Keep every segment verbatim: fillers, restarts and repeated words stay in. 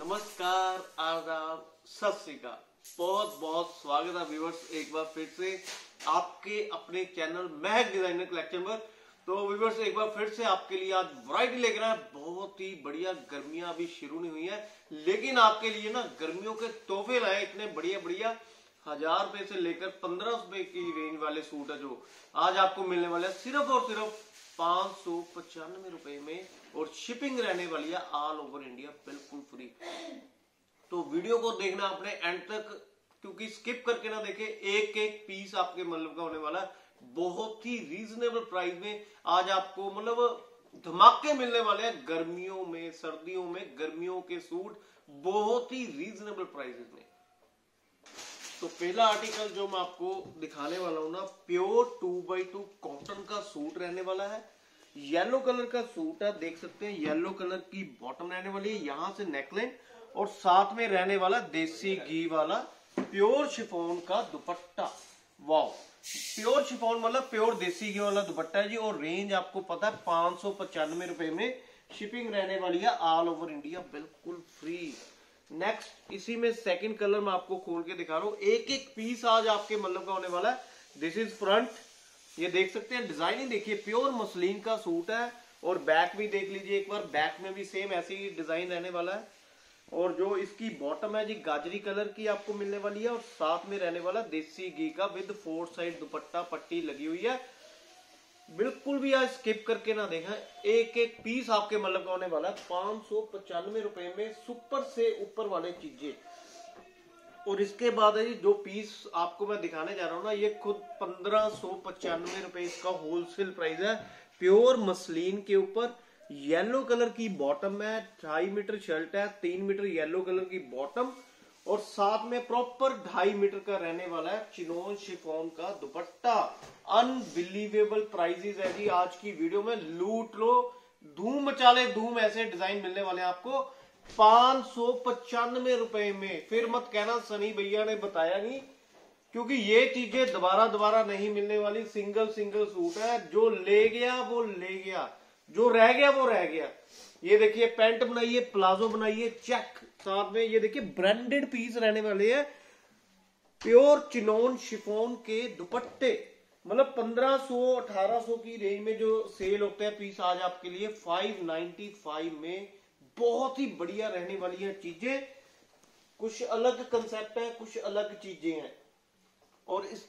नमस्कार, आदाब, सत श्री अकाल। बहुत बहुत स्वागत है व्यूअर्स एक बार फिर से आपके अपने चैनल महक डिजाइनर कलेक्शन पर। तो व्यूअर्स एक बार फिर से आपके लिए आज वैरायटी लेकर आए। बहुत ही बढ़िया, गर्मियां अभी शुरू नहीं हुई है लेकिन आपके लिए ना गर्मियों के तोहफे लाए इतने बढ़िया बढ़िया। हजार रुपए से लेकर पंद्रह रुपए की रेंज वाले सूट है जो आज आपको मिलने वाले हैं सिर्फ और सिर्फ पांच सौ पचानवे रुपए में, और शिपिंग रहने वाली है ऑल ओवर इंडिया बिल्कुल फ्री। तो वीडियो को देखना अपने एंड तक, क्योंकि स्किप करके ना देखे, एक एक पीस आपके मतलब का होने वाला है। बहुत ही रीजनेबल प्राइस में आज आपको मतलब धमाके मिलने वाले हैं। गर्मियों में, सर्दियों में गर्मियों के सूट बहुत ही रीजनेबल प्राइसेस में। तो पहला आर्टिकल जो मैं आपको दिखाने वाला हूं ना, pure two by two cotton का सूट रहने वाला है। येलो कलर का सूट है, देख सकते हैं येलो कलर की बॉटम रहने वाली है, यहां से नेकलाइन और साथ में रहने वाला देसी घी वाला प्योर शिफॉन का दुपट्टा। वाह, प्योर शिफॉन मतलब प्योर देसी घी वाला दुपट्टा है जी। और रेंज आपको पता है पांच सौ पचानवे रुपए में शिपिंग रहने वाली है ऑल ओवर इंडिया बिल्कुल फ्री। नेक्स्ट इसी में सेकंड कलर मैं आपको खोल के दिखा रहा हूं। एक एक पीस आज आपके मतलब का होने वाला है। दिस इज फ्रंट, ये देख सकते हैं डिजाइन ही देखिए, प्योर मसलिन का सूट है। और बैक भी देख लीजिए एक बार, बैक में भी सेम ऐसी ही डिजाइन रहने वाला है। और जो इसकी बॉटम है जी गाजरी कलर की आपको मिलने वाली है, और साथ में रहने वाला देसी घी का विद फोर साइड दुपट्टा पट्टी लगी हुई है। बिल्कुल भी आज स्किप करके ना देखा, एक एक पीस आपके मतलब का होने वाला है पांच सौ पचानवे रुपए में, सुपर से ऊपर वाले चीजें। और इसके बाद है जो पीस आपको मैं दिखाने जा रहा हूँ ना, ये खुद पंद्रह सौ पचानवे रुपए इसका होलसेल प्राइस है। प्योर मसलिन के ऊपर येलो कलर की बॉटम है, ढाई मीटर शर्ट है, तीन मीटर येलो कलर की बॉटम, और साथ में प्रॉपर ढाई मीटर का रहने वाला है चिनोन शिफॉन का दुपट्टा। अनबिलीवेबल प्राइसेस है जी आज की वीडियो में, लूट लो, धूम मचा ले धूम। ऐसे डिजाइन मिलने वाले हैं आपको पांच सौ पचानवे रुपए में। फिर मत कहना सनी भैया ने बताया नहीं, क्योंकि ये चीजें दोबारा दोबारा नहीं मिलने वाली। सिंगल सिंगल सूट है, जो ले गया वो ले गया, जो रह गया वो रह गया। ये देखिए पैंट बनाइए, प्लाजो बनाइए, चेक, साथ में ये देखिए ब्रांडेड पीस रहने वाले हैं। प्योर चिनोन शिफॉन के दुपट्टे, मतलब पंद्रह सौ अठारह सौ की रेंज में जो सेल होते हैं पीस, आज आपके लिए फाइव नाइन्टी फाइव में बहुत ही बढ़िया रहने वाली है चीजें। कुछ अलग कंसेप्ट है, कुछ अलग चीजें हैं। और इस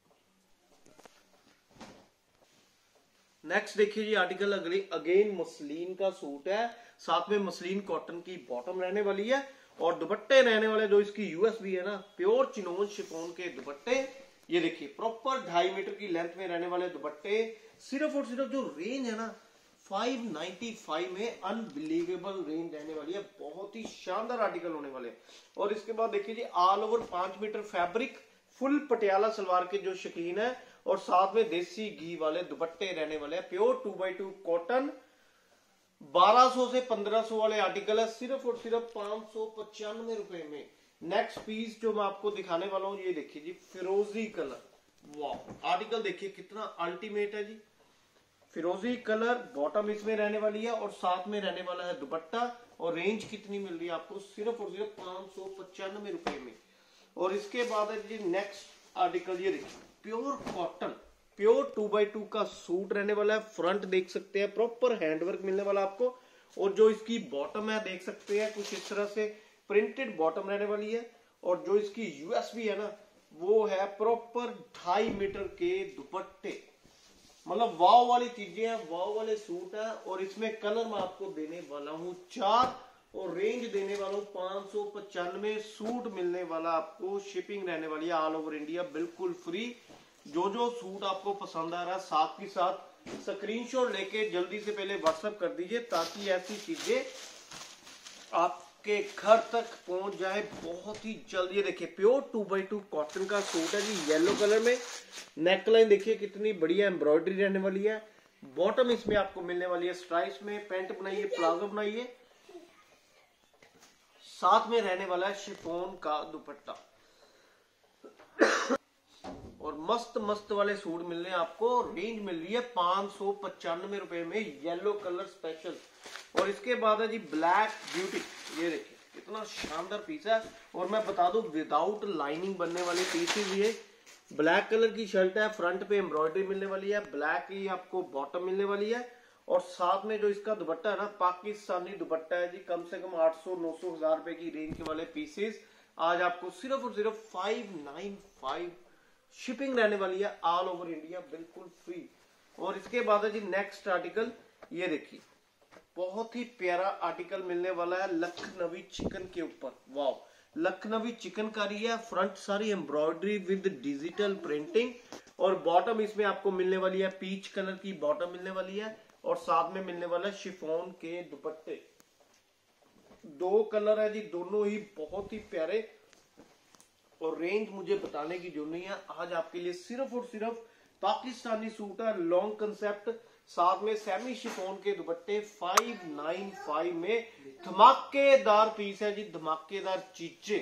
नेक्स्ट देखिए जी आर्टिकल अगली, अगेन मसलिन का सूट है, साथ में मसलिन कॉटन की बॉटम रहने वाली है, और दुपट्टे रहने वाले जो इसकी यूएसबी है ना, प्योर चिनोन शिफॉन के दुपट्टे। ये देखिए प्रॉपर ढाई मीटर की लेंथ में रहने वाले दुपट्टे, सिर्फ और सिर्फ जो रेंज है ना फाइव नाइन्टी फाइव में, अनबिलीवेबल रेंज रहने वाली है। बहुत ही शानदार आर्टिकल होने वाले। और इसके बाद देखिए जी ऑल ओवर पांच metre fabric, full Patiala salwar के जो शकीन है, और साथ में देसी घी वाले दुपट्टे रहने वाले हैं। Pure two by two cotton, बारह सौ से पंद्रह सौ वाले आर्टिकल है, सिर्फ और सिर्फ पांच सौ पचानवे रुपए में। नेक्स्ट पीस जो मैं आपको दिखाने वाला हूं, ये देखिए जी फिरोजी कलर। वाह, आर्टिकल देखिए कितना अल्टीमेट है जी। फिरोजी कलर बॉटम इसमें रहने वाली है, और साथ में रहने वाला है दुपट्टा। और रेंज कितनी मिल रही है आपको, सिर्फ और सिर्फ पांच सौ पचानवे रुपए में। और इसके बाद है जी नेक्स्ट आर्टिकल, ये देखिए pure cotton, pure two by two का सूट रहने वाला है। फ्रंट देख सकते हैं प्रॉपर हैंडवर्क मिलने वाला आपको, और जो इसकी बॉटम है देख सकते हैं कुछ इस तरह से प्रिंटेड बॉटम रहने वाली है। और जो इसकी यूएसबी है ना, वो है प्रॉपर ढाई मीटर के दुपट्टे। मतलब वाव वाली चीजें हैं, वाव वाले सूट है। और इसमें कलर मैं आपको देने वाला हूं चार, और रेंज देने वाला हूं पांच सौ पचानवे। सूट मिलने वाला आपको, शिपिंग रहने वाली है ऑल ओवर इंडिया बिल्कुल फ्री। जो जो सूट आपको पसंद आ रहा है साथ ही साथ स्क्रीनशॉट लेके जल्दी से पहले व्हाट्सएप कर दीजिए, ताकि ऐसी चीजें आपके घर तक पहुंच जाए बहुत ही जल्दी। ये देखिए pure two by two cotton का सूट है जी, येलो कलर में। नेकलाइन देखिए कितनी बढ़िया एम्ब्रॉयडरी रहने वाली है। बॉटम इसमें आपको मिलने वाली है स्ट्राइप्स में। पैंट बनाइए, प्लाजो बनाइए, साथ में रहने वाला है शिफॉन का दुपट्टा। और मस्त मस्त वाले सूट मिल रहे हैं आपको। रेंज मिल रही है पांच सौ पचानवे रुपए में, येलो कलर स्पेशल। और इसके बाद है जी ब्लैक ब्यूटी, ये देखिए कितना शानदार पीस है। और मैं बता दूं विदाउट लाइनिंग बनने वाले पीसेस, ये ब्लैक कलर की शर्ट है, फ्रंट पे एम्ब्रॉयडरी मिलने वाली है, ब्लैक ही आपको बॉटम मिलने वाली है। और साथ में जो इसका दुपट्टा है ना, पाकिस्तानी दुपट्टा है जी। कम से कम आठ सौ नौ सौ हजार रुपए की रेंज के वाले पीसेस आज आपको सिर्फ और सिर्फ फाइव नाइन फाइव शिपिंग रहने वाली है ऑल ओवर इंडिया, बिल्कुल फ्री। और इसके बाद है जी नेक्स्ट आर्टिकल, ये देखिए बहुत ही प्यारा आर्टिकल मिलने वाला है लखनवी चिकन के ऊपर। वाव, लखनवी चिकनकारी है, फ्रंट सारी एम्ब्रॉयडरी विद डिजिटल प्रिंटिंग। और बॉटम इसमें आपको मिलने वाली है पीच कलर की बॉटम मिलने वाली है। और साथ में मिलने वाला शिफॉन के दुपट्टे, दो कलर है जी, दोनों ही बहुत ही प्यारे। और रेंज मुझे बताने की जरूरत नहीं है, आज आपके लिए सिर्फ और सिर्फ पाकिस्तानी सूट है, लॉन्ग कंसेप्ट, साथ में सेमी शिफॉन के दुपट्टे फाइव नाइन फाइव में धमाकेदार पीस है जी, धमाकेदार चीजें।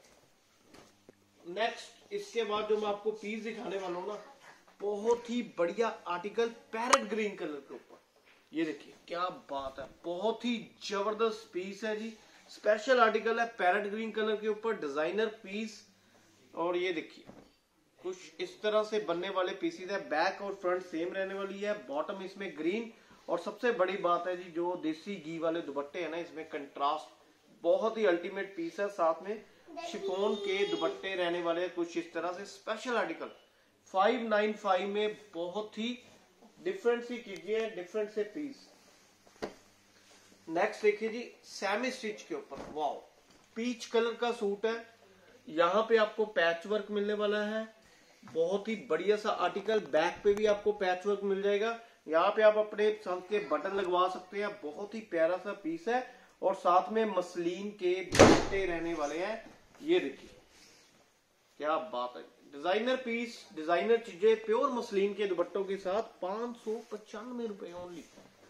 नेक्स्ट इसके बाद जो मैं आपको पीस दिखाने वाला हूं ना, बहुत ही बढ़िया आर्टिकल पैरेट ग्रीन कलर के ऊपर। ये देखिए क्या बात है, बहुत ही जबरदस्त पीस है जी, स्पेशल आर्टिकल है पैरेट ग्रीन कलर के ऊपर, डिजाइनर पीस। और ये देखिए कुछ इस तरह से बनने वाले पीसेस है, बैक और फ्रंट सेम रहने वाली है, बॉटम इसमें ग्रीन। और सबसे बड़ी बात है जी जो देसी घी वाले दुपट्टे है ना, इसमें कंट्रास्ट, बहुत ही अल्टीमेट पीस है। साथ में शिफॉन के दुपट्टे रहने वाले कुछ इस तरह से, special article five nine five में, बहुत ही डिफरेंट सी चीजें, डिफरेंट से पीस। नेक्स्ट देखिए जी सेमी स्टिच के ऊपर, वाओ, पीच कलर का सूट है, यहाँ पे आपको पैच वर्क मिलने वाला है, बहुत ही बढ़िया सा आर्टिकल। बैक पे भी आपको पैच वर्क मिल जाएगा, यहाँ पे आप अपने पसंद के बटन लगवा सकते हैं, बहुत ही प्यारा सा पीस है। और साथ में मसलिन के दुपट्टे रहने वाले हैं, ये देखिए क्या बात है, डिजाइनर पीस, डिजाइनर चीजें, प्योर मसलिन के दुपट्टों के साथ पांच सौ पचानवे रुपए ओनली।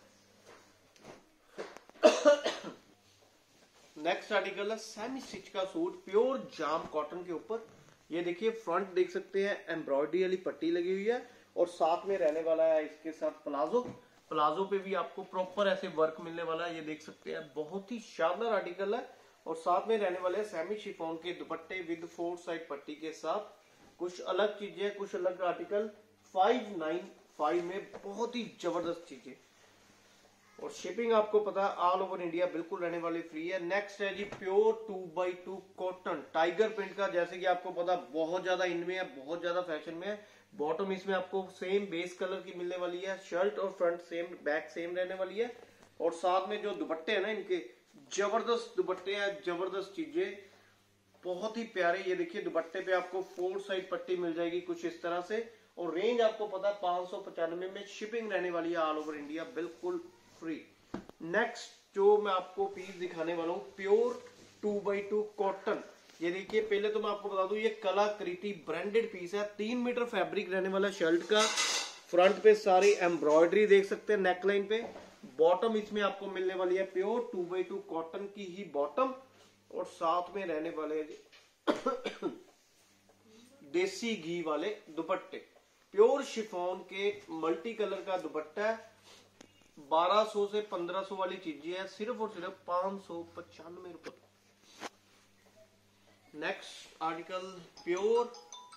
नेक्स्ट आर्टिकल है सेमी स्टिच का सूट, प्योर जाम कॉटन के ऊपर। ये देखिए फ्रंट देख सकते हैं एम्ब्रॉयडरी वाली पट्टी लगी हुई है, और साथ में रहने वाला है इसके साथ प्लाजो। प्लाजो पे भी आपको प्रॉपर ऐसे वर्क मिलने वाला है, ये देख सकते हैं, बहुत ही शानदार आर्टिकल है। और साथ में रहने वाले सेमी शिफॉन के दुपट्टे विद फोर साइड पट्टी के साथ, कुछ अलग चीजें, कुछ अलग आर्टिकल फाइव नाइन फाइव में, बहुत ही जबरदस्त चीजें। और शिपिंग आपको पता है ऑल ओवर इंडिया बिल्कुल रहने वाली फ्री है। नेक्स्ट है जी pure two by two cotton tiger print का, जैसे कि आपको पता बहुत ज्यादा इनमें है, बहुत ज्यादा फैशन में है। बॉटम इसमें आपको सेम बेस कलर की मिलने वाली है, शर्ट और फ्रंट सेम, बैक सेम रहने वाली है। और साथ में जो दुपट्टे है ना, इनके जबरदस्त दुपट्टे हैं, जबरदस्त चीजें, बहुत ही प्यारे। ये देखिए दुपट्टे पे आपको फोर साइड पट्टी मिल जाएगी कुछ इस तरह से। और रेंज आपको पता है पांच सौ पचानवे में शिपिंग रहने वाली है ऑल ओवर इंडिया, बिल्कुल फ्री। नेक्स्ट जो मैं आपको पीस दिखाने वाला हूँ, pure two by two cotton. ये देखिए पहले तो मैं आपको बता दूं, ये कलाकृति ब्रांडेड पीस है, तीन मीटर फैब्रिक रहने वाला शर्ट का। फ्रंट पे सारी एम्ब्रॉयडरी देख सकते हैं नेकलाइन पे। बॉटम इसमें आपको मिलने वाली है pure two by two cotton की ही बॉटम, और साथ में रहने वाले देसी घी वाले दुपट्टे, प्योर शिफॉन के मल्टी कलर का दुपट्टा है। बारह सौ से पंद्रह सौ वाली चीजें है, सिर्फ और सिर्फ पांच सौ पचानवे रुपए। Next article pure,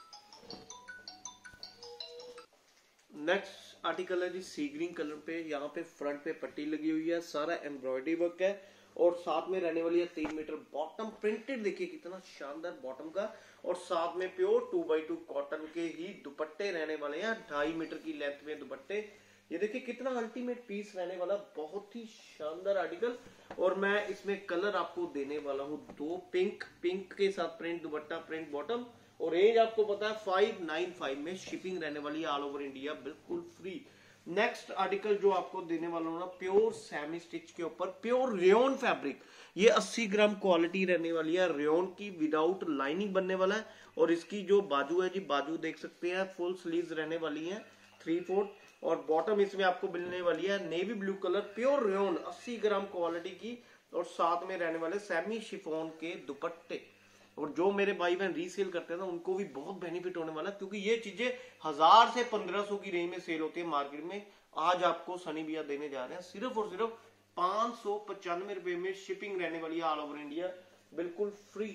next article है जी सी ग्रीन कलर पे, यहाँ पे फ्रंट पे पट्टी लगी हुई है, सारा एम्ब्रॉयडरी वर्क है। और साथ में रहने वाली है तीन मीटर बॉटम, प्रिंटेड देखिए कितना शानदार बॉटम का। और साथ में pure two by two cotton के ही दुपट्टे रहने वाले हैं, ढाई मीटर की लेंथ में दुपट्टे। ये देखिए कितना अल्टीमेट पीस रहने वाला, बहुत ही शानदार आर्टिकल। और मैं इसमें कलर आपको देने वाला हूँ दो, पिंक, पिंक के साथ प्रिंट दुपट्टा, प्रिंट बॉटम। और रेंज आपको पता है फाइव नाइन फाइव में शिपिंग रहने वाली है ऑल ओवर इंडिया, बिल्कुल फ्री। नेक्स्ट आर्टिकल जो आपको देने वाला हूँ ना, प्योर सेमी स्टिच के ऊपर, प्योर रेयन फैब्रिक। ये अस्सी ग्राम क्वालिटी रहने वाली है रेयन की, विदाउट लाइनिंग बनने वाला है। और इसकी जो बाजू है जी, बाजू देख सकते हैं फुल स्लीव्स रहने वाली है, थ्री फोर्थ। और बॉटम इसमें आपको मिलने वाली है navy blue colour, pure rayon अस्सी ग्राम क्वालिटी की। और साथ में रहने वाले सेमी शिफॉन के दुपट्टे। और जो मेरे भाई बहन रीसेल करते हैं ना, उनको भी बहुत बेनिफिट होने वाला है, क्योंकि ये चीजें हजार से पंद्रह सौ की रेंज में सेल होती है मार्केट में। आज आपको सनी भैया देने जा रहे हैं सिर्फ और सिर्फ पांच सौ पचानवे रुपए में, शिपिंग रहने वाली है ऑल ओवर इंडिया। बिल्कुल फ्री।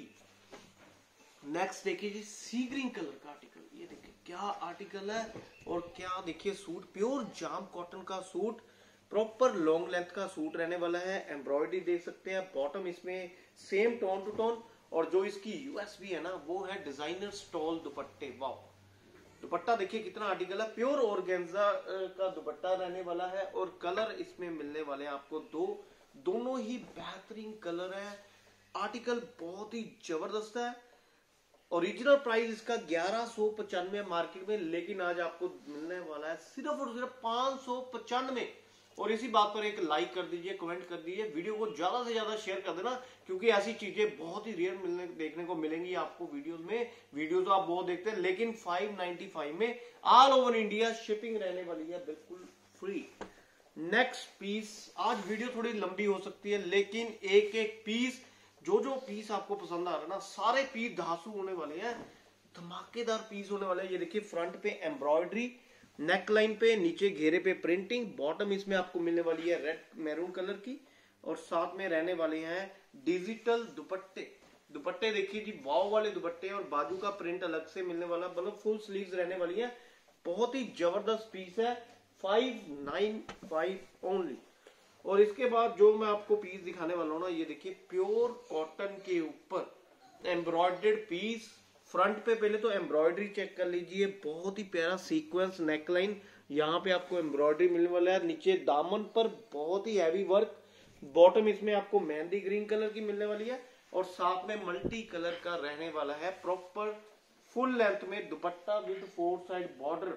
नेक्स्ट देखिए जी सी ग्रीन कलर का आर्टिकल, ये देखिए क्या आर्टिकल है और क्या देखिए सूट, प्योर जाम कॉटन का सूट, प्रॉपर लॉन्ग लेंथ का सूट रहने वाला है। एम्ब्रॉयडरी देख सकते हैं, बॉटम इसमें सेम टोन टू टोन, और जो इसकी यूएसपी है ना वो है डिजाइनर स्टॉल दुपट्टे। वाह, दुपट्टा देखिए कितना आर्टिकल है, प्योर ऑर्गेन्जा का दुपट्टा रहने वाला है। और कलर इसमें मिलने वाले हैं आपको दो, दोनों ही बेहतरीन कलर है। आर्टिकल बहुत ही जबरदस्त है। ओरिजिनल प्राइस इसका ग्यारह सौ पचानवे मार्केट में, लेकिन आज आपको मिलने वाला है सिर्फ और सिर्फ पांच सौ पचानवे। और इसी बात पर एक लाइक कर दीजिए, कमेंट कर दीजिए, वीडियो को ज्यादा से ज्यादा शेयर कर देना, क्योंकि ऐसी चीजें बहुत ही रेयर मिलने देखने को मिलेंगी आपको वीडियोस में। वीडियो तो आप बहुत देखते हैं, लेकिन फाइव नाइनटी फाइव में ऑल ओवर इंडिया शिपिंग रहने वाली है, बिल्कुल फ्री। नेक्स्ट पीस, आज वीडियो थोड़ी लंबी हो सकती है, लेकिन एक एक पीस, जो जो पीस आपको पसंद आ रहा है ना, सारे पीस धांसू होने वाले हैं, धमाकेदार पीस होने वाले हैं। ये देखिए फ्रंट पे एम्ब्रॉयडरी, नेक लाइन पे, नीचे घेरे पे प्रिंटिंग, बॉटम इसमें आपको मिलने वाली है रेड मैरून कलर की, और साथ में रहने वाले हैं डिजिटल दुपट्टे। दुपट्टे देखिए जी वाव वाले दुपट्टे, और बाजू का प्रिंट अलग से मिलने वाला, मतलब फुल स्लीव्स रहने वाली है। बहुत ही जबरदस्त पीस है, फाइव नाइन फाइव ओनली। और इसके बाद जो मैं आपको पीस दिखाने वाला हूँ ना, ये देखिए प्योर कॉटन के ऊपर एम्ब्रॉयडर्ड पीस। फ्रंट पे पहले तो एम्ब्रॉयडरी चेक कर लीजिए, बहुत ही प्यारा सीक्वेंस नेकलाइन, यहाँ पे आपको एम्ब्रॉयडरी मिलने वाला है। नीचे दामन पर बहुत ही हैवी वर्क, बॉटम इसमें आपको मेहंदी ग्रीन कलर की मिलने वाली है, और साथ में मल्टी कलर का रहने वाला है। प्रॉपर फुल लेंथ में दुपट्टा विद फोर साइड बॉर्डर,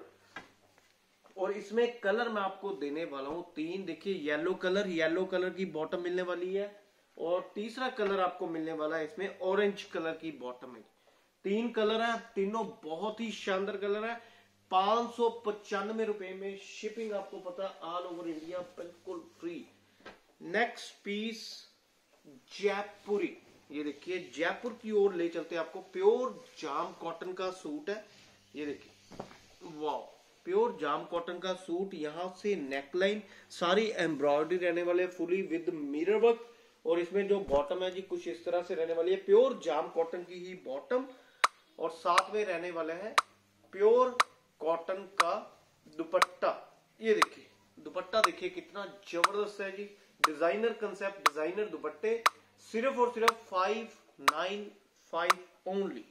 और इसमें कलर मैं आपको देने वाला हूँ तीन। देखिए येलो कलर, येलो कलर की बॉटम मिलने वाली है, और तीसरा कलर आपको मिलने वाला है इसमें ऑरेंज कलर की बॉटम है। तीन कलर है, तीनों बहुत ही शानदार कलर है। पांच सौ पचानवे रुपए में शिपिंग आपको पता ऑल ओवर इंडिया, बिल्कुल फ्री। नेक्स्ट पीस जयपुरी, ये देखिए जयपुर की ओर ले चलते हैं आपको। प्योर जाम कॉटन का सूट है, ये देखिए वाह, प्योर जाम कॉटन का सूट। यहां से नेकलाइन सारी एम्ब्रॉयडरी रहने वाले, फुली विद मिरर वर्क, और इसमें जो बॉटम है जी कुछ इस तरह से रहने वाली है, प्योर जाम कॉटन की ही बॉटम, और साथ में रहने वाले हैं प्योर कॉटन का दुपट्टा। ये देखिए दुपट्टा देखिए कितना जबरदस्त है जी, डिजाइनर कंसेप्ट, डिजाइनर दुपट्टे, सिर्फ और सिर्फ फाइव नाइन फाइव ओनली।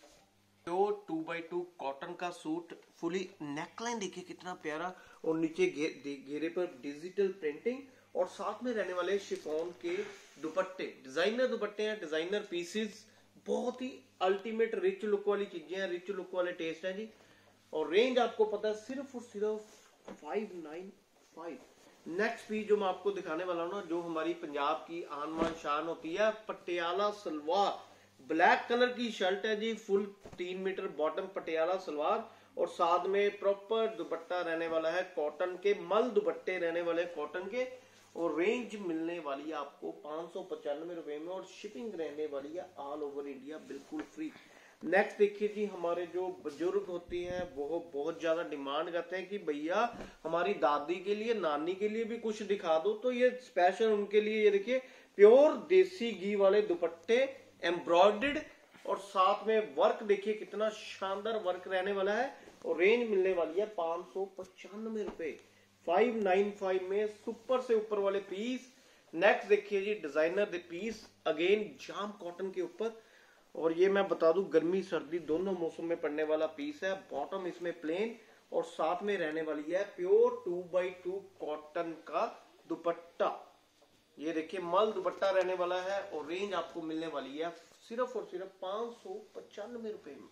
तो टू बाई टू कॉटन का सूट, फुली नेकलाइन देखिए कितना प्यारा, और नीचे घे, घेरे पर डिजिटल प्रिंटिंग, और साथ में रहने वाले शिफॉन के दुपट्टे, डिजाइनर दुपट्टे हैं, डिजाइनर पीसेस, बहुत ही अल्टीमेट रिच लुक वाली चीजें हैं, रिच लुक वाले टेस्ट हैं जी। और रेंज आपको पता है सिर्फ और सिर्फ five nine five. Next piece जो मैं आपको दिखाने वाला हूँ ना, जो हमारी पंजाब की आन मान शान होती है, पटियाला सलवार, ब्लैक कलर की शर्ट है जी, फुल तीन मीटर बॉटम पटियाला सलवार, और साथ में प्रॉपर दुपट्टा रहने वाला है कॉटन के, मल दुपट्टे रहने वाले कॉटन के, और रेंज मिलने वाली है आपको पांच सौ पचानवे रुपए में, और शिपिंग रहने वाली है ऑल ओवर इंडिया, बिल्कुल फ्री। नेक्स्ट देखिए जी, हमारे जो बुजुर्ग होती हैं वो बहुत ज्यादा डिमांड करते हैं कि भैया हमारी दादी के लिए, नानी के लिए भी कुछ दिखा दो, तो ये स्पेशल उनके लिए ये देखिए प्योर देसी घी वाले दुपट्टे एम्ब्रॉयडर्ड, और साथ में वर्क देखिए कितना शानदार वर्क रहने वाला है, और रेंज मिलने वाली है पांच सौ पचानवे रुपए, फाइव नाइन फाइव में सुपर से ऊपर वाले पीस। नेक्स्ट देखिए जी designer piece, again jam cotton के ऊपर, और ये मैं बता दूं गर्मी सर्दी दोनों मौसम में पड़ने वाला पीस है। बॉटम इसमें प्लेन, और साथ में रहने वाली है pure two by two cotton का दुपट्टा। ये देखिए मल दुपट्टा रहने वाला है, और रेंज आपको मिलने वाली है सिर्फ और सिर्फ पांच सौ पचानवे रुपए में,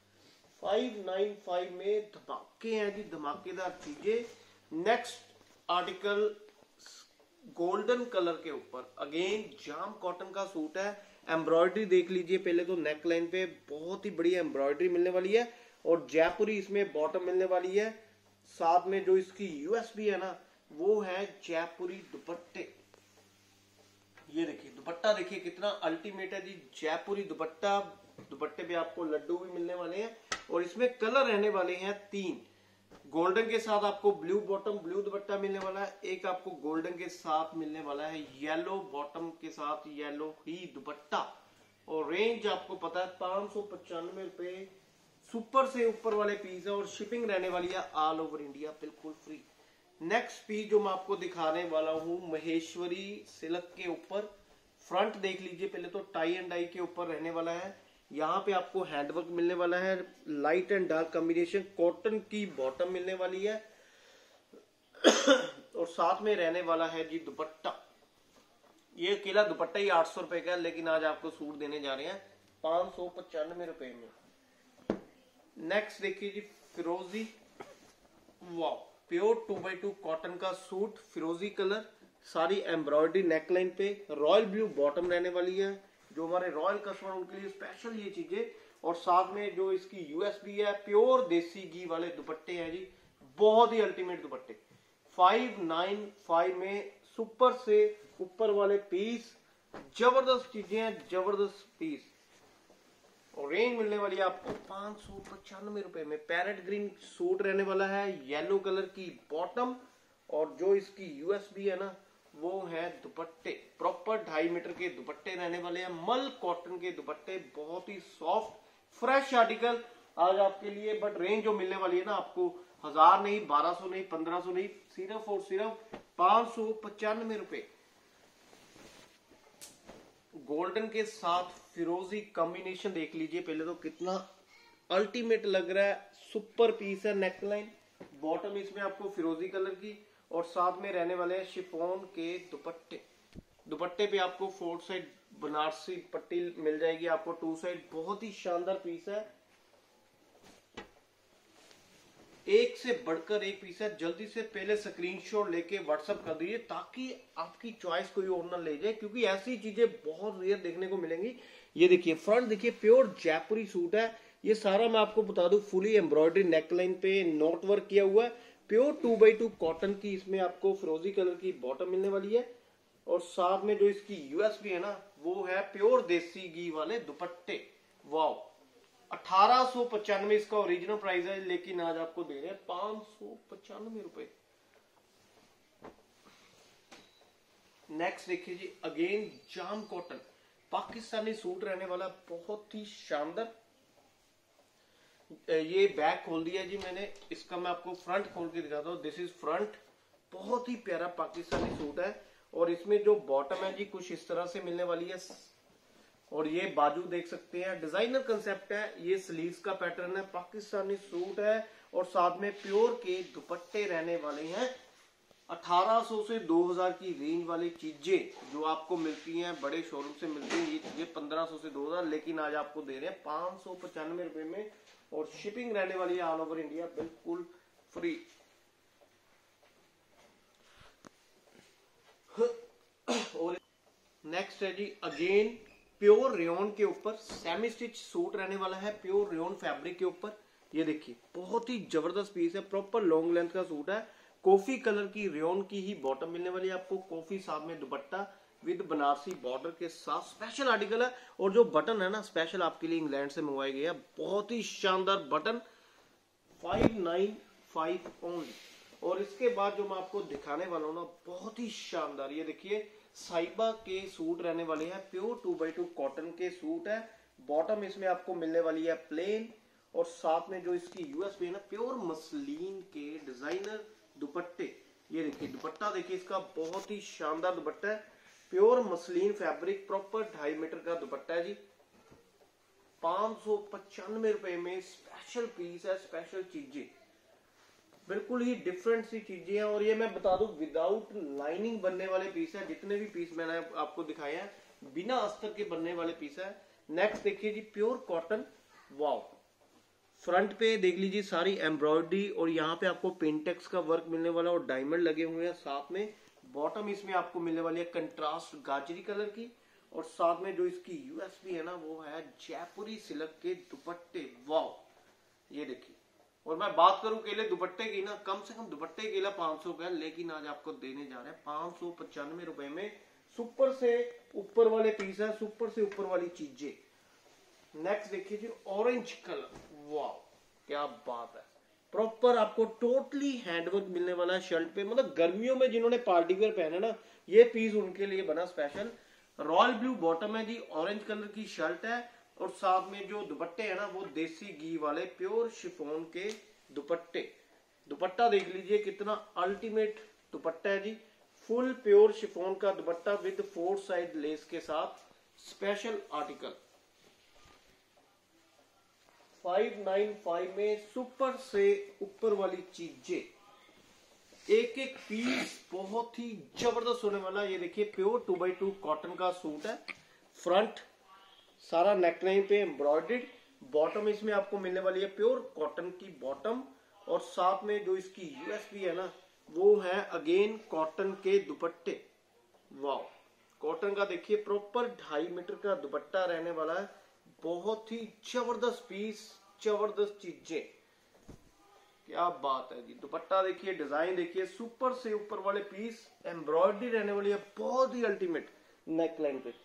फाइव नाइन फाइव में। धमाके हैं जी, धमाकेदार चीजें। नेक्स्ट आर्टिकल गोल्डन कलर के ऊपर, अगेन जाम कॉटन का सूट है। एम्ब्रॉयडरी देख लीजिए पहले तो, नेक लाइन पे बहुत ही बढ़िया एम्ब्रॉयडरी मिलने वाली है, और जयपुरी इसमें बॉटम मिलने वाली है। साथ में जो इसकी यूएसपी है ना, वो है जयपुरी दुपट्टे। ये देखिए दुपट्टा देखिए कितना अल्टीमेट है जी, जयपुरी दुपट्टा। दुपट्टे पे आपको लड्डू भी मिलने वाले हैं, और इसमें कलर रहने वाले हैं तीन। गोल्डन के साथ आपको ब्लू बॉटम ब्लू दुपट्टा मिलने वाला है, एक आपको गोल्डन के साथ मिलने वाला है येलो बॉटम के साथ येलो ही दुपट्टा, और रेंज आपको पता है पांच सौ पचानवे रुपए सुपर से ऊपर वाले पीस है और शिपिंग रहने वाली है ऑल ओवर इंडिया बिल्कुल फ्री। नेक्स्ट पीस जो मैं आपको दिखाने वाला हूं महेश्वरी सिल्क के ऊपर, फ्रंट देख लीजिए पहले तो टाई एंड डाई के ऊपर रहने वाला है। यहाँ पे आपको हैंडवर्क मिलने वाला है, light and dark combination, cotton की बॉटम मिलने वाली है और साथ में रहने वाला है जी दुपट्टा। ये अकेला दुपट्टा ही आठ सौ रुपए का है, लेकिन आज आपको सूट देने जा रहे हैं पांच सौ पचानवे रुपए में। नेक्स्ट देखिए जी फिरोजी, वाह, pure two by two cotton का सूट, फिरोजी कलर, सारी एम्ब्रॉयडरी नेकलाइन पे, रॉयल ब्लू बॉटम रहने वाली है। जो हमारे रॉयल कस्टमर उनके लिए स्पेशल ये चीजें, और साथ में जो इसकी यूएसबी है, प्योर देसी घी वाले दुपट्टे हैं जी, बहुत ही अल्टीमेट दुपट्टे। फाइव नाइन फाइव में सुपर से ऊपर वाले पीस, जबरदस्त चीजें हैं, जबरदस्त पीस। और रेंज मिलने वाली है आपको पांच सौ पचानवे रुपए में। पैरेट ग्रीन सूट रहने वाला है, येलो कलर की बॉटम, और जो इसकी यूएसबी है ना वो है दुपट्टे, प्रॉपर ढाई मीटर के दुपट्टे रहने वाले हैं, मल कॉटन के दुपट्टे, बहुत ही सॉफ्ट फ्रेश आर्टिकल आज आपके लिए। बट रेंज जो मिलने वाली है ना आपको हजार नहीं, बारह सौ नहीं, पंद्रह सौ नहीं, सिर्फ और सिर्फ पांच सौ पचानवे रुपए। गोल्डन के साथ फिरोजी कॉम्बिनेशन देख लीजिए पहले तो कितना अल्टीमेट लग रहा है, सुपर पीस है। नेकलाइन, बॉटम इसमें आपको फिरोजी कलर की, और साथ में रहने वाले हैं शिफॉन के दुपट्टे। दुपट्टे पे आपको फोर साइड बनारसी पट्टी मिल जाएगी आपको, टू साइड, बहुत ही शानदार पीस है, एक से बढ़कर एक पीस है। जल्दी से पहले स्क्रीनशॉट लेके व्हाट्सएप कर दीजिए ताकि आपकी चॉइस कोई और ना ले जाए, क्योंकि ऐसी चीजें बहुत रेयर देखने को मिलेंगी। ये देखिए फ्रंट देखिए, प्योर जयपुरी सूट है ये सारा, मैं आपको बता दूं फुली एम्ब्रॉयडरी नेकलाइन पे नोट वर्क किया हुआ है, pure two by two cotton की, इसमें आपको फिरोजी कलर की बॉटम मिलने वाली है, और साथ में जो इसकी यूएसबी है ना वो है प्योर देसी घी वाले दुपट्टे। वाओ, अठारह सौ पचानवे इसका ओरिजिनल प्राइस है, लेकिन आज आपको दे रहे हैं पांच सौ पचानवे रुपए। नेक्स्ट देखिए जी, again jam cotton Pakistani suit रहने वाला, बहुत ही शानदार। ये बैक खोल दिया जी मैंने, इसका मैं आपको फ्रंट खोल के दिखाता हूँ। दिस इज फ्रंट, बहुत ही प्यारा पाकिस्तानी सूट है, और इसमें जो बॉटम है जी कुछ इस तरह से मिलने वाली है, और ये बाजू देख सकते हैं, डिजाइनर कंसेप्ट है, ये स्लीव्स का पैटर्न है, पाकिस्तानी सूट है, और साथ में प्योर के दुपट्टे रहने वाले हैं। अठारह सौ से दो हज़ार की रेंज वाली चीजें जो आपको मिलती हैं बड़े शोरूम से मिलती हैं, ये चीजें पंद्रह सौ से दो हज़ार, लेकिन आज आपको दे रहे हैं पांच सौ पचानवे रुपए में, और शिपिंग रहने वाली है ऑल ओवर इंडिया बिल्कुल फ्री। और नेक्स्ट है जी अगेन प्योर रेयन के ऊपर सेमी स्टिच सूट रहने वाला है, प्योर रेयन फैब्रिक के ऊपर। ये देखिए बहुत ही जबरदस्त पीस है, प्रॉपर लॉन्ग लेंथ का सूट है, कॉफी कलर की रेयन की ही बॉटम मिलने वाली है आपको, कॉफी साथ में दुपट्टा विद बनारसी बॉर्डर के साथ, स्पेशल आर्टिकल है। और जो बटन है ना स्पेशल आपके लिए इंग्लैंड से मंगवाई गई है, बहुत ही शानदार button, five nine five only. और इसके बाद जो मैं आपको दिखाने वाला हूँ ना बहुत ही शानदार, ये देखिए साइबा के सूट रहने वाले हैं, pure two by two cotton के सूट है, बॉटम इसमें आपको मिलने वाली है प्लेन, और साथ में जो इसकी यूएसबी है ना प्योर मसलिन के डिजाइनर दुपट्टे। ये देखिए दुपट्टा देखिए इसका, बहुत ही शानदार दुपट्टा है, प्योर मसलिन फैब्रिक, प्रॉपर ढाई मीटर का दुपट्टा है जी। पांच सौ पचानवे रुपए में स्पेशल पीस है, स्पेशल चीजें, बिल्कुल ही डिफरेंट सी चीजें हैं। और ये मैं बता दूं विदाउट लाइनिंग बनने वाले पीस है, जितने भी पीस मैंने आपको दिखाए हैं बिना अस्तर के बनने वाले पीस है। नेक्स्ट देखिए जी प्योर कॉटन, वाओ, फ्रंट पे देख लीजिए सारी एम्ब्रॉयडरी, और यहाँ पे आपको पेंटेक्स का वर्क मिलने वाला और डायमंड लगे हुए हैं साथ में। बॉटम इसमें आपको मिलने वाली है कंट्रास्ट गाजरी कलर की, और साथ में जो इसकी यूएसबी है ना वो है जयपुरी सिल्क के दुपट्टे। वाओ, ये देखिए। और मैं बात करूं केले दुपट्टे की ना, कम से कम दुपट्टे केला पांच सौ का है, लेकिन आज आपको देने जा रहे हैं पांच सौ पचानवे रुपए में। सुपर से ऊपर वाले पीस है, सुपर से ऊपर वाली चीजें। नेक्स्ट देखिए जी ऑरेंज कलर, वाह क्या बात है, प्रॉपर आपको टोटली हैंडवर्क मिलने वाला है शर्ट पे। मतलब गर्मियों में जिन्होंने पार्टी वेयर पहना ना, ये पीस उनके लिए बना स्पेशल। रॉयल ब्लू बॉटम है जी, ऑरेंज कलर की शर्ट है और साथ में जो दुपट्टे है ना वो देसी घी वाले प्योर शिफॉन के दुपट्टे। दुपट्टा देख लीजिए कितना अल्टीमेट दुपट्टा है जी, फुल प्योर शिफॉन का dupatta with four side lace के साथ, special article five nine five में सुपर से ऊपर वाली चीजें, एक एक पीस बहुत ही जबरदस्त होने वाला। ये देखिए pure two by two cotton का सूट है, फ्रंट सारा नेकलाइन पे एम्ब्रॉयडर्ड, बॉटम इसमें आपको मिलने वाली है प्योर कॉटन की बॉटम और साथ में जो इसकी यूएसपी है ना वो है अगेन कॉटन के दुपट्टे। वाह, कॉटन का देखिए प्रॉपर ढाई मीटर का दुपट्टा रहने वाला है, बहुत ही जबरदस्त पीस, जबरदस्त चीजें, क्या बात है जी। दुपट्टा देखिए, डिजाइन देखिए, सुपर से ऊपर वाले पीस, एम्ब्रॉयडरी रहने वाली है बहुत ही अल्टीमेट नेकलाइन पे।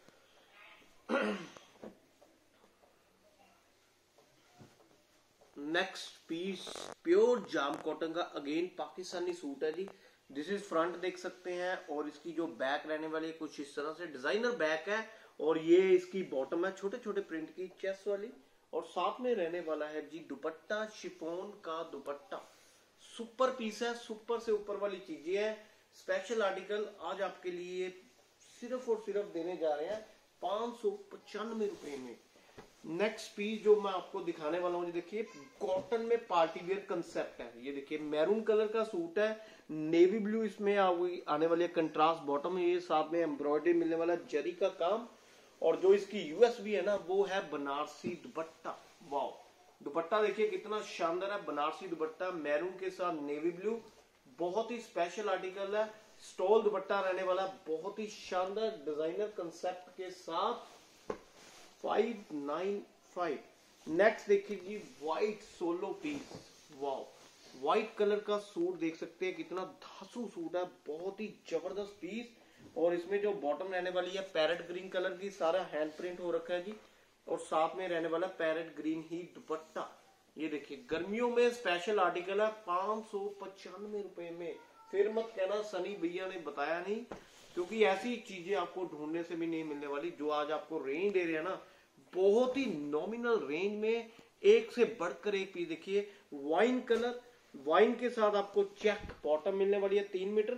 Next piece pure jam cotton का अगेन पाकिस्तानी सूट है जी। दिस इज फ्रंट देख सकते हैं और इसकी जो बैक रहने वाली है कुछ इस तरह से डिजाइनर बैक है और ये इसकी बॉटम है छोटे छोटे प्रिंट की चेस्ट वाली और साथ में रहने वाला है जी दुपट्टा शिफॉन का दुपट्टा। सुपर पीस है, सुपर से ऊपर वाली चीजें है, स्पेशल आर्टिकल आज आपके लिए सिर्फ और सिर्फ देने जा रहे हैं पांच सौ पचानवे रुपए में। नेक्स्ट पीस जो मैं आपको दिखाने वाला हूँ, देखिए कॉटन में पार्टी वेयर कंसेप्ट है। ये देखिए मैरून कलर का सूट है, नेवी ब्लू इसमें आने वाली है, कंट्रास्ट बॉटम है, ये साथ में एम्ब्रॉयडरी मिलने वाला जरी का काम और जो इसकी यूएसबी है ना वो है बनारसी दुपट्टा। वाओ, दुपट्टा देखिए कितना शानदार है, बनारसी दुपट्टा मैरून के साथ नेवी ब्लू, बहुत ही स्पेशल आर्टिकल है, स्टॉल दुपट्टा रहने वाला, बहुत ही शानदार डिजाइनर कंसेप्ट के साथ फाइव नाइन फाइव। नेक्स्ट देखिए जी white solo piece. Wow, white colour का सूट देख सकते हैं कितना धांसू सूट है, बहुत ही जबरदस्त पीस और इसमें जो बॉटम रहने वाली है पैरेट ग्रीन कलर की, सारा हैंड प्रिंट हो रखा है जी और साथ में रहने वाला पैरेट ग्रीन ही दुपट्टा। ये देखिए गर्मियों में स्पेशल आर्टिकल है पांच सौ पचानवे रुपए में। फिर मत कहना सनी भैया ने बताया नहीं, क्योंकि ऐसी चीजें आपको ढूंढने से भी नहीं मिलने वाली। जो आज आपको रेंज दे रहे हैं ना बहुत ही नॉमिनल रेंज में, एक से बढ़कर एक पीस देखिए, वाइन कलर, वाइन के साथ आपको चेक बॉटम मिलने वाली है तीन मीटर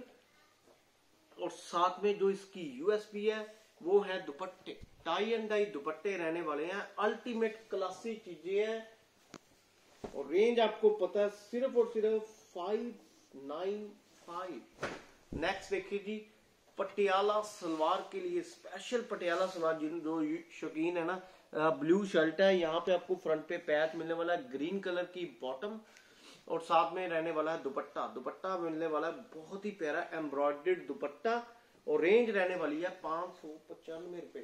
और साथ में जो इसकी यूएसपी है वो है दुपट्टे, टाई एंड डाई दुपट्टे रहने वाले हैं, अल्टीमेट क्लासी चीजें हैं और रेंज आपको पता है सिर्फ और सिर्फ फाइव नाइन फाइव। नेक्स्ट देखिए जी पटियाला सलवार के लिए स्पेशल पटियाला सलवार, जिन जो शौकीन है ना, ब्लू शर्ट है, यहाँ पे आपको फ्रंट पे पैच मिलने वाला है, ग्रीन कलर की बॉटम और साथ में रहने वाला है दुपट्टा। दुपट्टा मिलने वाला है बहुत ही प्यारा एम्ब्रॉयडर्ड दुपट्टा और रेंज रहने वाली है पांच सौ पचानवे रुपए।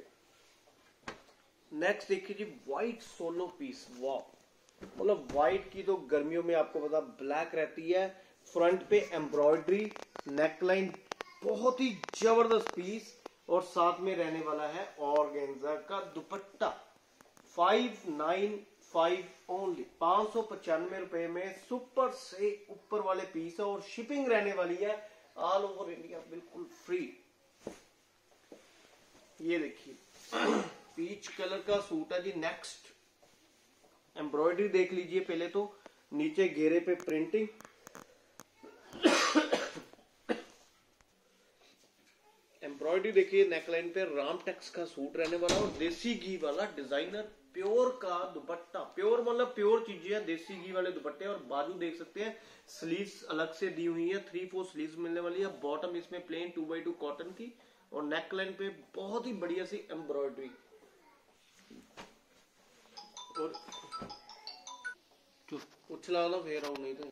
नेक्स्ट देखिए जी व्हाइट सोलो पीस। वाह, मतलब व्हाइट की तो गर्मियों में आपको पता ब्लैक रहती है, फ्रंट पे एम्ब्रॉयडरी, नेकलाइन, बहुत ही जबरदस्त पीस और साथ में रहने वाला है ऑर्गेन्जा का dupatta. Five nine five only, पांच सौ पचानवे रुपए में सुपर से ऊपर वाले पीस है और शिपिंग रहने वाली है ऑल ओवर इंडिया बिल्कुल फ्री। ये देखिए पीच कलर का सूट है जी। नेक्स्ट एम्ब्रॉयडरी देख लीजिए पहले तो, नीचे घेरे पे प्रिंटिंग, एम्ब्रॉयडरी देखिए, नेकलाइन पे राम टेक्स का सूट रहने वाला और देसी घी वाला डिजाइनर प्योर का दुपट्टा। प्योर मतलब प्योर चीजें है, देसी घी वाले दुपट्टे और बाजू देख सकते हैं स्लीव्स अलग से दी हुई है, थ्री फोर स्लीव्स मिलने वाली है, बॉटम इसमें plain two by two cotton की और नेकलाइन पे बहुत ही बढ़िया सी एम्ब्रॉयडरी और उछला वाला फेर आऊ नहीं तो।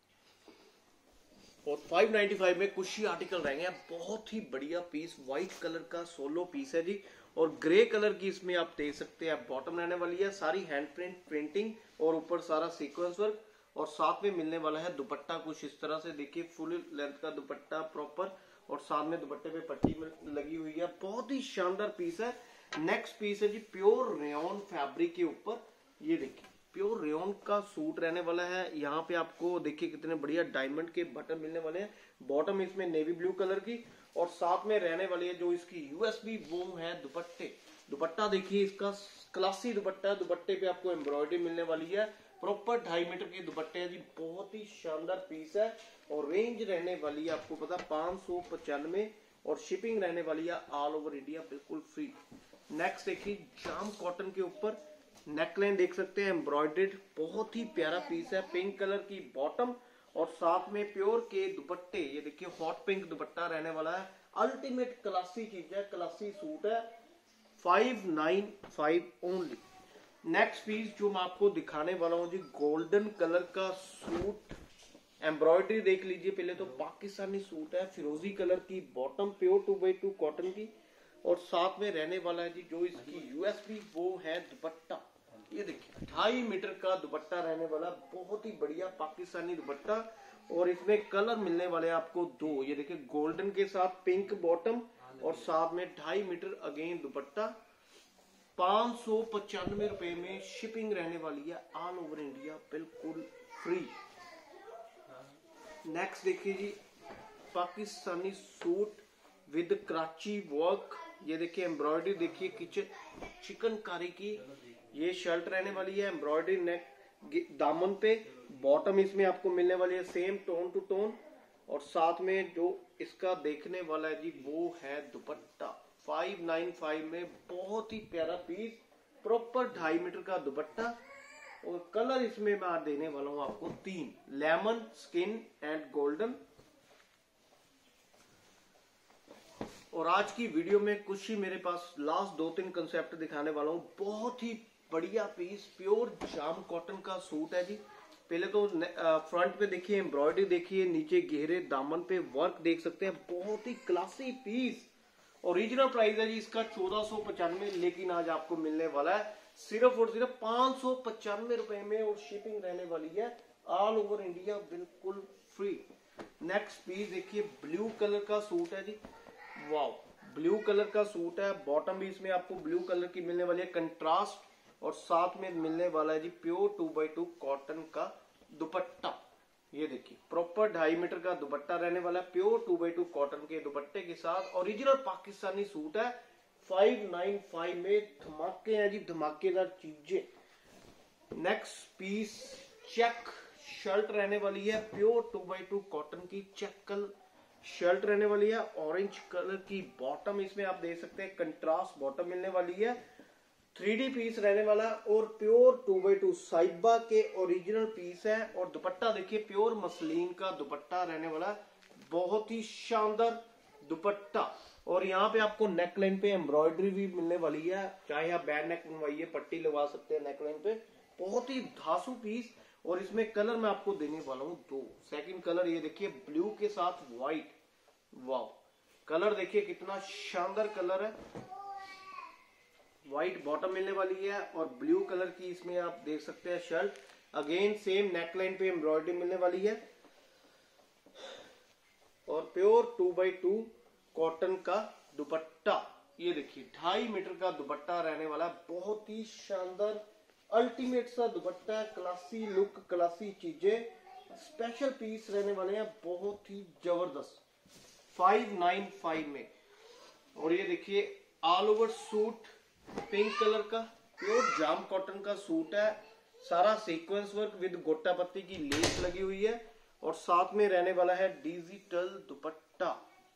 और फाइव नाइन्टी फाइव में कुछ ही आर्टिकल रहेंगे, बहुत ही बढ़िया पीस, व्हाइट कलर का सोलो पीस है जी और ग्रे कलर की इसमें आप देख सकते हैं बॉटम रहने वाली है, सारी हैंड प्रिंट प्रिंटिंग और ऊपर सारा सीक्वेंस वर्क और साथ में मिलने वाला है दुपट्टा कुछ इस तरह से देखिए, फुल लेंथ का दुपट्टा प्रॉपर और साथ में दुपट्टे पे पट्टी में लगी हुई है, बहुत ही शानदार पीस है। नेक्स्ट पीस है जी प्योर रेयन फैब्रिक के ऊपर, ये देखिए प्योर रेयन का सूट रहने वाला है। यहाँ पे आपको देखिए कितने बढ़िया डायमंड के बटन मिलने वाले हैं, बॉटम इसमें नेवी ब्लू कलर की और साथ में रहने वाली है जो इसकी यूएसबी वो है दुपट्टे। दुपट्टा देखिए इसका क्लासी दुपट्टा है, दुपट्टे पे आपको एम्ब्रॉयडरी मिलने वाली है, प्रॉपर ढाई मीटर के दुपट्टे हैं जी, बहुत ही शानदार पीस है। और रेंज रहने वाली है आपको पता पांच सौ पचानवे और शिपिंग रहने वाली है ऑल ओवर इंडिया बिल्कुल फ्री। नेक्स्ट देखिए जाम कॉटन के ऊपर नेकलाइन देख सकते हैं एम्ब्रॉयडर्ड, बहुत ही प्यारा पीस है, पिंक कलर की बॉटम और साथ में प्योर के दुपट्टे। ये देखिए हॉट पिंक दुपट्टा रहने वाला है, अल्टीमेट क्लासी चीज है, क्लासी सूट है, five nine five only. Next piece जो मैं आपको दिखाने वाला हूँ जी गोल्डन कलर का सूट, एम्ब्रॉयडरी देख लीजिए पहले तो, पाकिस्तानी सूट है, फिरोजी कलर की bottom, pure two by two cotton की और साथ में रहने वाला है जी जो इसकी यूएसपी वो है दुपट्टा। ये देखिए ढाई मीटर का दुपट्टा रहने वाला, बहुत ही बढ़िया पाकिस्तानी दुपट्टा और इसमें कलर मिलने वाले आपको दो। ये देखिए गोल्डन के साथ पिंक बॉटम और साथ में ढाई मीटर अगेन दुपट्टा, पांच सौ पचानवे रुपए में शिपिंग रहने वाली है ऑल ओवर इंडिया बिल्कुल फ्री। नेक्स्ट देखिए जी Pakistani suit with Karachi work, ये देखिए एम्ब्रॉयडरी देखिए किचन चिकनकारी की ये शर्ट रहने वाली है, एम्ब्रॉयडरी नेक दामन पे, बॉटम इसमें आपको मिलने वाली है सेम टोन टू टोन और साथ में जो इसका देखने वाला है जी वो है दुपट्टा फाइव नाइन फाइव में, बहुत ही प्यारा पीस, प्रॉपर ढाई मीटर का दुपट्टा और कलर इसमें मैं देने वाला हूं आपको तीन, लेमन, स्किन एंड गोल्डन। और आज की वीडियो में कुछ ही मेरे पास लास्ट दो तीन कंसेप्ट दिखाने वाला हूं, बहुत ही बढ़िया पीस प्योर जाम कॉटन का सूट है जी। पहले तो फ्रंट पे देखिए एम्ब्रॉयडरी देखिए, नीचे गहरे दामन पे वर्क देख सकते हैं, बहुत ही क्लासी पीस। ओरिजिनल प्राइस है जी इसका चौदह सौ पचानवे, लेकिन आज आपको मिलने वाला है सिर्फ और सिर्फ पांच सौ पचानवे रुपए में और शिपिंग रहने वाली है ऑल ओवर इंडिया बिल्कुल फ्री। नेक्स्ट पीस देखिए ब्लू कलर का सूट है जी, वाव ब्लू कलर का सूट है, बॉटम भी इसमें आपको ब्लू कलर की मिलने वाली है कंट्रास्ट और साथ में मिलने वाला है जी pure two by two cotton का दुपट्टा। ये देखिए प्रॉपर ढाई मीटर का दुपट्टा रहने वाला है, pure two by two cotton के दुपट्टे के साथ, ओरिजिनल पाकिस्तानी सूट है, फाइव नाइन फाइव में धमाके हैं जी, धमाकेदार चीजें। नेक्स्ट पीस चेक शर्ट रहने वाली है, pure two by two cotton की चेक शर्ट रहने वाली है, ऑरेंज कलर की बॉटम इसमें आप देख सकते हैं, कंट्रास्ट बॉटम मिलने वाली है, थ्री डी पीस रहने वाला और प्योर टू बाई टू साइबा के ओरिजिनल पीस है और दुपट्टा देखिए प्योर मसलिन का दुपट्टा रहने वाला, बहुत ही शानदार दुपट्टा। और यहाँ पे आपको नेकलाइन पे एम्ब्रॉयडरी भी मिलने वाली है, चाहे आप बैक नेक बनवाइए पट्टी लगवा सकते हैं नेकलाइन पे, बहुत ही धासु पीस। और इसमें कलर मैं आपको देने वाला हूँ दो, सेकंड कलर ये देखिए ब्लू के साथ व्हाइट, वाव कलर देखिए कितना शानदार कलर है, व्हाइट बॉटम मिलने वाली है और ब्लू कलर की इसमें आप देख सकते हैं शर्ट, अगेन सेम नेकलाइन पे एम्ब्रॉयडरी मिलने वाली है और pure two by two cotton का दुपट्टा। ये देखिए ढाई मीटर का दुपट्टा रहने वाला, बहुत ही शानदार अल्टीमेट सा दुपट्टा, क्लासी लुक क्लासी चीजें, स्पेशल पीस रहने वाले हैं, बहुत ही जबरदस्त फाइव नाइन फाइव में। और ये देखिए all over suit pink colour का प्योर जाम कॉटन का सूट है, सारा सीक्वेंस वर्क विद गोटा पत्ती की लेस लगी हुई है और साथ में रहने वाला है डिजिटल दुपट्टा।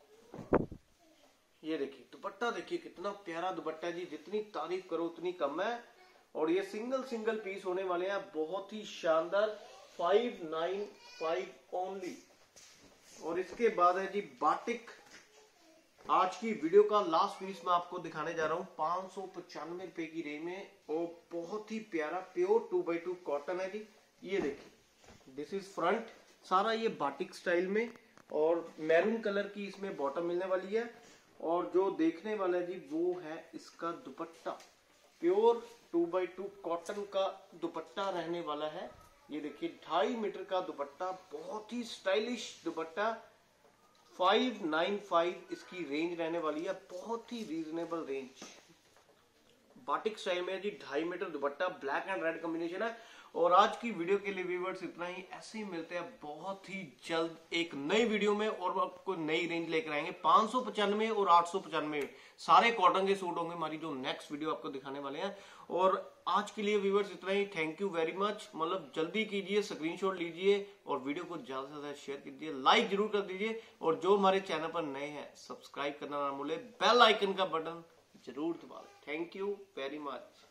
ये देखिए दुपट्टा देखिए कितना प्यारा दुपट्टा है जी, जितनी तारीफ करो उतनी कम है और ये सिंगल सिंगल पीस होने वाले हैं, बहुत ही शानदार, फाइव नाइन फाइव ओनली। और इसके बाद है जी बाटिक, आज की वीडियो का लास्ट पीस मैं आपको दिखाने जा रहा हूँ पांच सौ पचानवे रुपए की रेंज में और बहुत ही प्यारा pure two by two cotton है जी। ये देखिए दिस इज फ्रंट, सारा ये बाटिक स्टाइल में और मैरून कलर की इसमें बॉटम मिलने वाली है और जो देखने वाला है जी वो है इसका dupatta, pure two by two cotton का दुपट्टा रहने वाला है। ये देखिए ढाई मीटर का दुपट्टा, बहुत ही stylish dupatta, five nine five इसकी रेंज रहने वाली है, बहुत ही रीजनेबल रेंज, बाटिक स्टाइल में है जी, ढाई metre dupatta, black and red combination है। और आज की वीडियो के लिए व्यूअर्स इतना ही, ऐसे ही मिलते हैं बहुत ही जल्द एक नई वीडियो में और आपको नई रेंज लेकर आएंगे। पांच सौ पचानवे और आठ सौ पचानवे सारे कॉटन के सूट होंगे हमारी जो नेक्स्ट वीडियो आपको दिखाने वाले हैं। और आज के लिए व्यूअर्स इतना ही, थैंक यू वेरी मच। मतलब जल्दी कीजिए, स्क्रीनशॉट लीजिए और वीडियो को ज्यादा से ज्यादा शेयर कीजिए, लाइक जरूर कर दीजिए। और जो हमारे चैनल पर नए हैं सब्सक्राइब करना ना भूले, बेल आइकन का बटन जरूर दबा दें। Thank you very much.